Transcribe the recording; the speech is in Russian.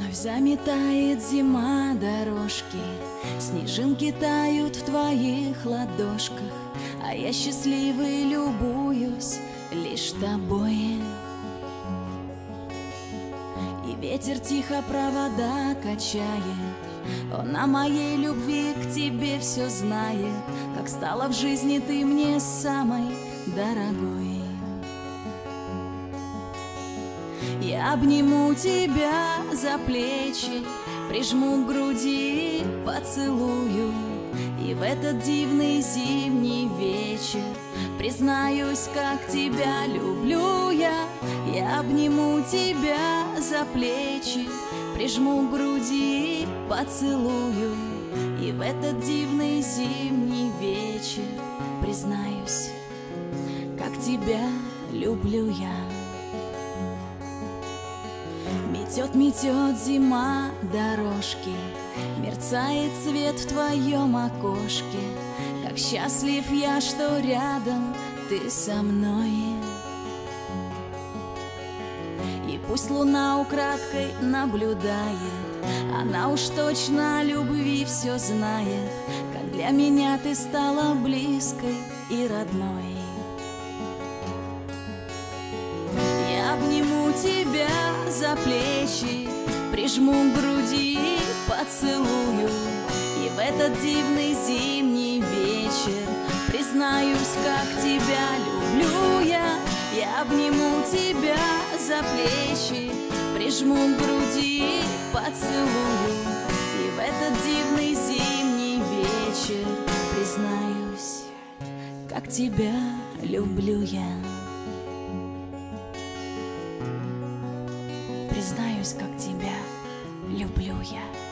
Вновь заметает зима дорожки, снежинки тают в твоих ладошках, а я счастливый любуюсь лишь тобой. И ветер тихо провода качает, он о моей любви к тебе все знает, как стала в жизни ты мне самой дорогой. Я обниму тебя за плечи, прижму к груди, поцелую, и в этот дивный зимний вечер признаюсь, как тебя люблю я. Я обниму тебя за плечи, прижму к груди, поцелую, и в этот дивный зимний вечер признаюсь, как тебя люблю я. Метет зима дорожки, мерцает свет в твоем окошке, как счастлив я, что рядом ты со мной. И пусть луна украдкой наблюдает, она уж точно о любви все знает, как для меня ты стала близкой и родной. Я обниму тебя за плечи, прижму к груди, поцелую, и в этот дивный зимний вечер признаюсь, как тебя люблю я. Я обниму тебя за плечи, прижму к груди, поцелую, и в этот дивный зимний вечер признаюсь, как тебя люблю я. Признаюсь, как тебя люблю я.